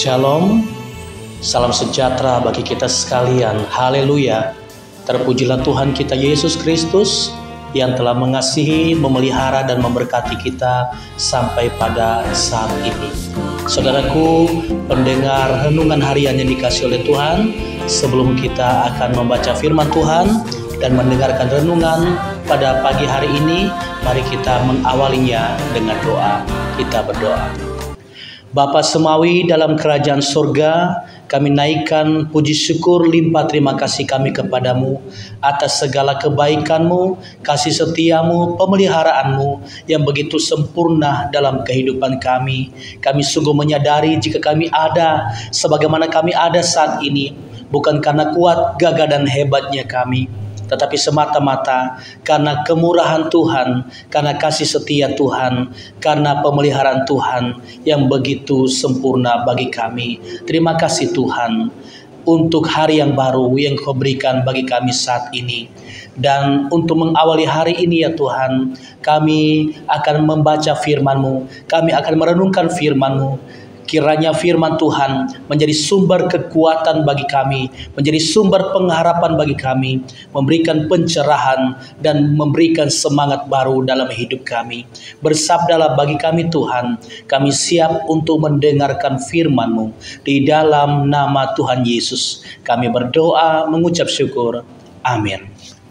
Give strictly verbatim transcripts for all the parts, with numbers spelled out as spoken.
Shalom, salam sejahtera bagi kita sekalian. Haleluya. Terpujilah Tuhan kita Yesus Kristus yang telah mengasihi, memelihara, dan memberkati kita sampai pada saat ini. Saudaraku, pendengar renungan harian yang dikasihi oleh Tuhan, sebelum kita akan membaca firman Tuhan dan mendengarkan renungan pada pagi hari ini, mari kita mengawalinya dengan doa. Kita berdoa. Bapa Semawi dalam kerajaan surga, kami naikkan puji syukur limpah terima kasih kami kepadamu atas segala kebaikanmu, kasih setiamu, pemeliharaanmu yang begitu sempurna dalam kehidupan kami. Kami sungguh menyadari jika kami ada sebagaimana kami ada saat ini, bukan karena kuat, gagah, dan hebatnya kami, tetapi semata-mata karena kemurahan Tuhan, karena kasih setia Tuhan, karena pemeliharaan Tuhan yang begitu sempurna bagi kami. Terima kasih Tuhan untuk hari yang baru yang Kau berikan bagi kami saat ini. Dan untuk mengawali hari ini ya Tuhan, kami akan membaca firman-Mu, kami akan merenungkan firman-Mu. Kiranya firman Tuhan menjadi sumber kekuatan bagi kami, menjadi sumber pengharapan bagi kami, memberikan pencerahan dan memberikan semangat baru dalam hidup kami. Bersabdalah bagi kami Tuhan, kami siap untuk mendengarkan firman-Mu. Di dalam nama Tuhan Yesus, kami berdoa mengucap syukur. Amin.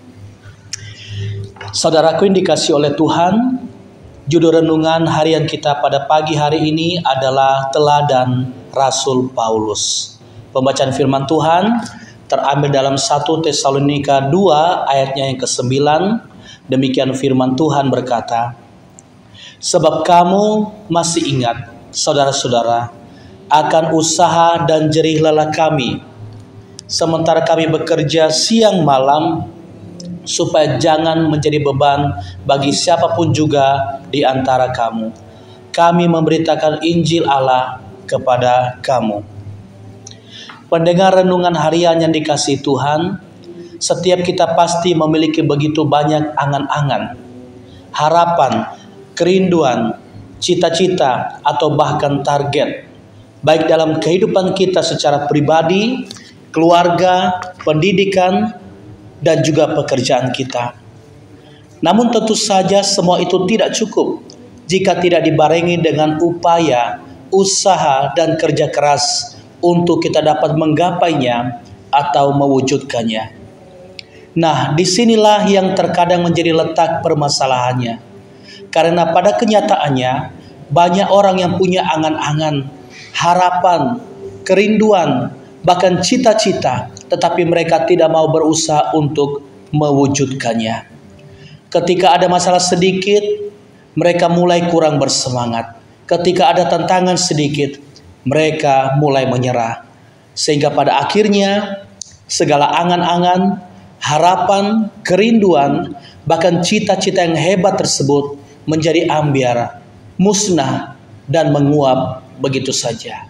Saudaraku yang dikasihi oleh Tuhan, judul renungan harian kita pada pagi hari ini adalah Teladan Rasul Paulus. Pembacaan firman Tuhan terambil dalam satu Tesalonika dua ayatnya yang kesembilan. Demikian firman Tuhan berkata, "Sebab kamu masih ingat, saudara-saudara, akan usaha dan jerih lelah kami, sementara kami bekerja siang malam, supaya jangan menjadi beban bagi siapapun juga di antara kamu. Kami memberitakan Injil Allah kepada kamu." Pendengar renungan harian yang dikasihi Tuhan, setiap kita pasti memiliki begitu banyak angan-angan, harapan, kerinduan, cita-cita, atau bahkan target, baik dalam kehidupan kita secara pribadi, keluarga, pendidikan, dan juga pekerjaan kita. Namun tentu saja semua itu tidak cukup jika tidak dibarengi dengan upaya, usaha, dan kerja keras untuk kita dapat menggapainya atau mewujudkannya. Nah, disinilah yang terkadang menjadi letak permasalahannya. Karena pada kenyataannya, banyak orang yang punya angan-angan, harapan, kerinduan, bahkan cita-cita, tetapi mereka tidak mau berusaha untuk mewujudkannya. Ketika ada masalah sedikit, mereka mulai kurang bersemangat. Ketika ada tantangan sedikit, mereka mulai menyerah. Sehingga pada akhirnya, segala angan-angan, harapan, kerinduan, bahkan cita-cita yang hebat tersebut menjadi ambiar, musnah, dan menguap begitu saja.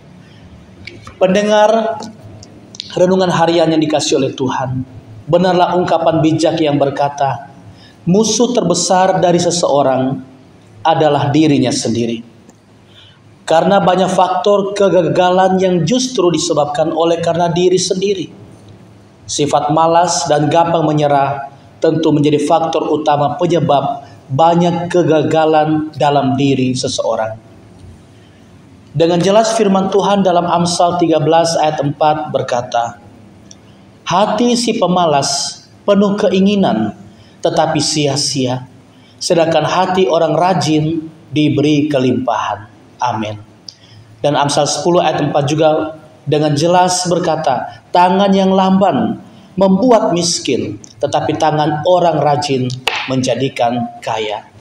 Pendengar renungan harian yang dikasihi oleh Tuhan, benarlah ungkapan bijak yang berkata, musuh terbesar dari seseorang adalah dirinya sendiri. Karena banyak faktor kegagalan yang justru disebabkan oleh karena diri sendiri. Sifat malas dan gampang menyerah tentu menjadi faktor utama penyebab banyak kegagalan dalam diri seseorang. Dengan jelas firman Tuhan dalam Amsal tiga belas ayat empat berkata, "Hati si pemalas penuh keinginan, tetapi sia-sia. Sedangkan hati orang rajin diberi kelimpahan." Amin. Dan Amsal sepuluh ayat empat juga dengan jelas berkata, "Tangan yang lamban membuat miskin, tetapi tangan orang rajin menjadikan kaya."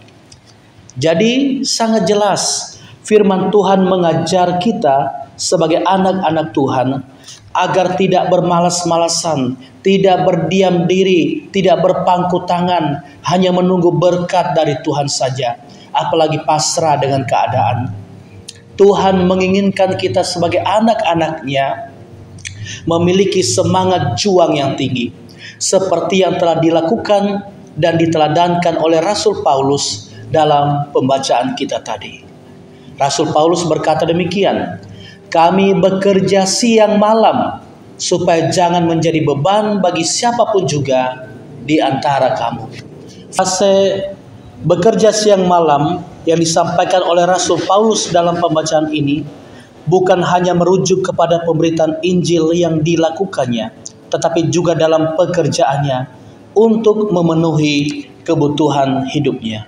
Jadi sangat jelas firman Tuhan mengajar kita sebagai anak-anak Tuhan agar tidak bermalas-malasan, tidak berdiam diri, tidak berpangku tangan, hanya menunggu berkat dari Tuhan saja, apalagi pasrah dengan keadaan. Tuhan menginginkan kita sebagai anak-anak-Nya memiliki semangat juang yang tinggi, seperti yang telah dilakukan dan diteladankan oleh Rasul Paulus dalam pembacaan kita tadi. Rasul Paulus berkata demikian, Kami bekerja siang malam supaya jangan menjadi beban bagi siapapun juga di antara kamu. Fase bekerja siang malam yang disampaikan oleh Rasul Paulus dalam pembacaan ini bukan hanya merujuk kepada pemberitaan Injil yang dilakukannya, tetapi juga dalam pekerjaannya untuk memenuhi kebutuhan hidupnya.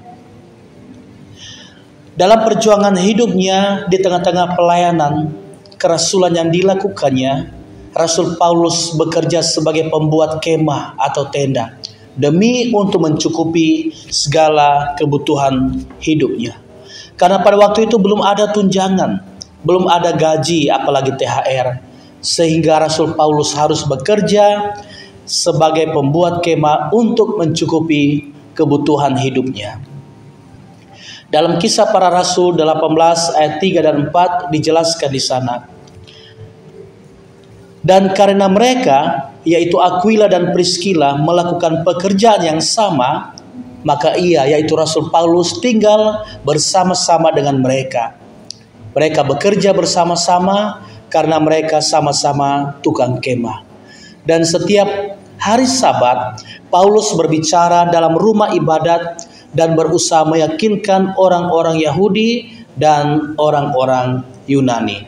Dalam perjuangan hidupnya di tengah-tengah pelayanan kerasulan yang dilakukannya, Rasul Paulus bekerja sebagai pembuat kemah atau tenda demi untuk mencukupi segala kebutuhan hidupnya. Karena pada waktu itu belum ada tunjangan, belum ada gaji apalagi T H R, sehingga Rasul Paulus harus bekerja sebagai pembuat kemah untuk mencukupi kebutuhan hidupnya. Dalam Kisah Para Rasul delapan belas ayat tiga dan empat dijelaskan di sana. Dan karena mereka, yaitu Aquila dan Priscilla, melakukan pekerjaan yang sama, maka ia, yaitu Rasul Paulus, tinggal bersama-sama dengan mereka. Mereka bekerja bersama-sama karena mereka sama-sama tukang kemah. Dan setiap hari Sabat, Paulus berbicara dalam rumah ibadat dan berusaha meyakinkan orang-orang Yahudi dan orang-orang Yunani.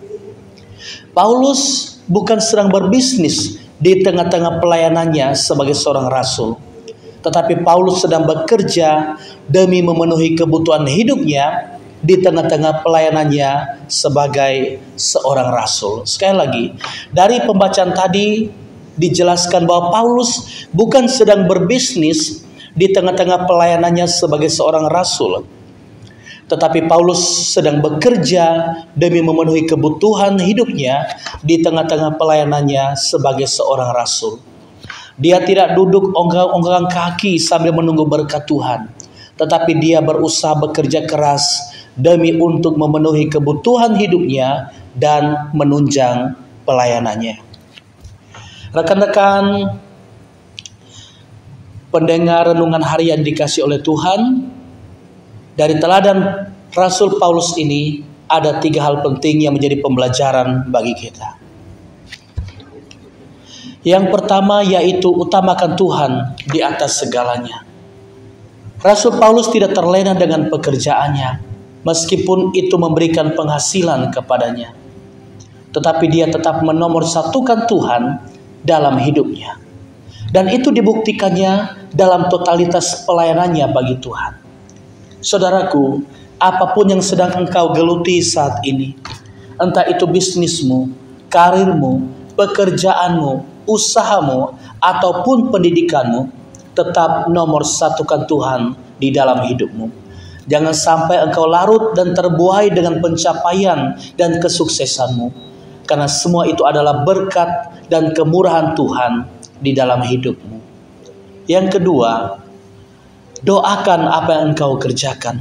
Paulus bukan sedang berbisnis di tengah-tengah pelayanannya sebagai seorang rasul, tetapi Paulus sedang bekerja demi memenuhi kebutuhan hidupnya di tengah-tengah pelayanannya sebagai seorang rasul. Sekali lagi, dari pembacaan tadi dijelaskan bahwa Paulus bukan sedang berbisnis di tengah-tengah pelayanannya sebagai seorang rasul, tetapi Paulus sedang bekerja demi memenuhi kebutuhan hidupnya di tengah-tengah pelayanannya sebagai seorang rasul. Dia tidak duduk ongkang-ongkang kaki sambil menunggu berkat Tuhan, tetapi dia berusaha bekerja keras demi untuk memenuhi kebutuhan hidupnya dan menunjang pelayanannya. Rekan-rekan pendengar renungan harian dikasih oleh Tuhan, dari teladan Rasul Paulus ini ada tiga hal penting yang menjadi pembelajaran bagi kita. Yang pertama yaitu utamakan Tuhan di atas segalanya. Rasul Paulus tidak terlena dengan pekerjaannya, meskipun itu memberikan penghasilan kepadanya, tetapi dia tetap menomorsatukan Tuhan dalam hidupnya. Dan itu dibuktikannya dalam totalitas pelayanannya bagi Tuhan. Saudaraku, apapun yang sedang engkau geluti saat ini, entah itu bisnismu, karirmu, pekerjaanmu, usahamu, ataupun pendidikanmu, tetap nomor satukan Tuhan di dalam hidupmu. Jangan sampai engkau larut dan terbuai dengan pencapaian dan kesuksesanmu, karena semua itu adalah berkat dan kemurahan Tuhan di dalam hidupmu. Yang kedua, doakan apa yang engkau kerjakan.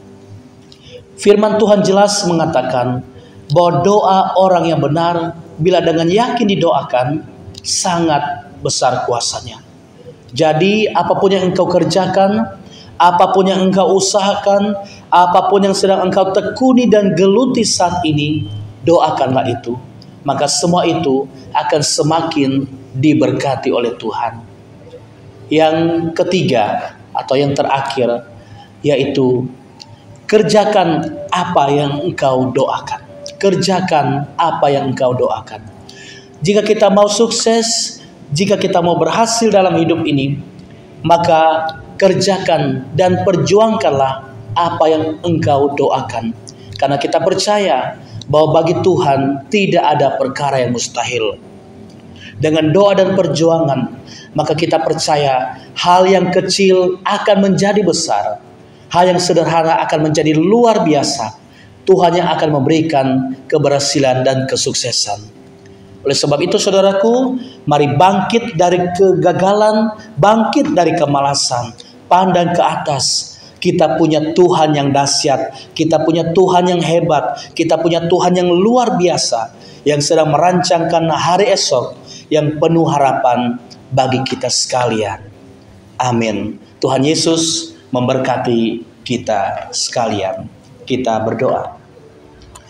Firman Tuhan jelas mengatakan bahwa doa orang yang benar bila dengan yakin didoakan sangat besar kuasanya. Jadi apapun yang engkau kerjakan, apapun yang engkau usahakan, apapun yang sedang engkau tekuni dan geluti saat ini, doakanlah itu. Maka semua itu akan semakin diberkati oleh Tuhan. Yang ketiga atau yang terakhir yaitu kerjakan apa yang engkau doakan. Kerjakan apa yang engkau doakan. Jika kita mau sukses, jika kita mau berhasil dalam hidup ini, maka kerjakan dan perjuangkanlah apa yang engkau doakan. Karena kita percaya bahwa bagi Tuhan tidak ada perkara yang mustahil. Dengan doa dan perjuangan, maka kita percaya hal yang kecil akan menjadi besar. Hal yang sederhana akan menjadi luar biasa. Tuhan yang akan memberikan keberhasilan dan kesuksesan. Oleh sebab itu saudaraku, mari bangkit dari kegagalan, bangkit dari kemalasan, pandang ke atas. Kita punya Tuhan yang dahsyat, kita punya Tuhan yang hebat, kita punya Tuhan yang luar biasa, yang sedang merancangkan hari esok yang penuh harapan bagi kita sekalian. Amin. Tuhan Yesus memberkati kita sekalian. Kita berdoa.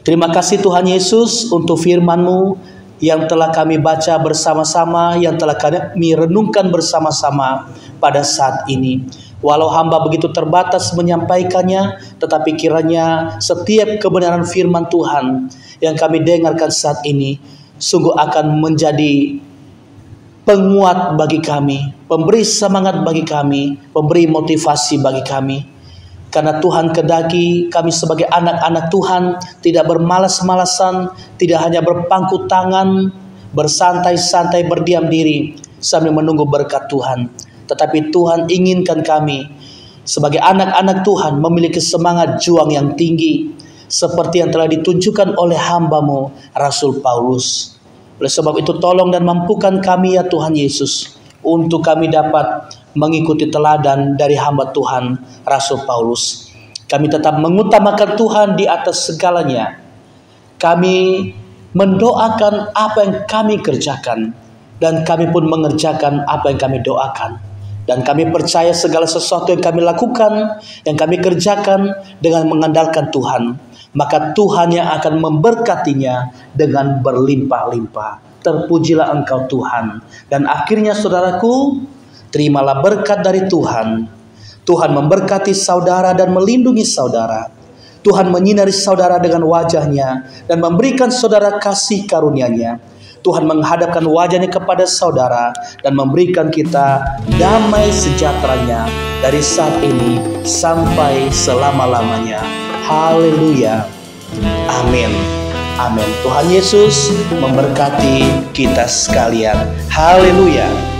Terima kasih Tuhan Yesus untuk firman-Mu yang telah kami baca bersama-sama, yang telah kami renungkan bersama-sama pada saat ini. Walau hamba begitu terbatas menyampaikannya, tetapi kiranya setiap kebenaran firman Tuhan yang kami dengarkan saat ini sungguh akan menjadi penguat bagi kami, pemberi semangat bagi kami, pemberi motivasi bagi kami. Karena Tuhan kedaki kami sebagai anak-anak Tuhan tidak bermalas-malasan, tidak hanya berpangku tangan, bersantai-santai, berdiam diri sambil menunggu berkat Tuhan. Tetapi Tuhan inginkan kami sebagai anak-anak Tuhan memiliki semangat juang yang tinggi, seperti yang telah ditunjukkan oleh hamba-Mu Rasul Paulus. Oleh sebab itu tolong dan mampukan kami ya Tuhan Yesus, untuk kami dapat mengikuti teladan dari hamba Tuhan Rasul Paulus. Kami tetap mengutamakan Tuhan di atas segalanya. Kami mendoakan apa yang kami kerjakan, dan kami pun mengerjakan apa yang kami doakan. Dan kami percaya segala sesuatu yang kami lakukan, yang kami kerjakan dengan mengandalkan Tuhan, maka Tuhan yang akan memberkatinya dengan berlimpah-limpah. Terpujilah Engkau Tuhan. Dan akhirnya saudaraku, terimalah berkat dari Tuhan. Tuhan memberkati saudara dan melindungi saudara. Tuhan menyinari saudara dengan wajahnya dan memberikan saudara kasih karunia-Nya. Tuhan menghadapkan wajahnya kepada saudara dan memberikan kita damai sejahtera-Nya dari saat ini sampai selama-lamanya. Haleluya. Amin. Amin. Tuhan Yesus memberkati kita sekalian. Haleluya.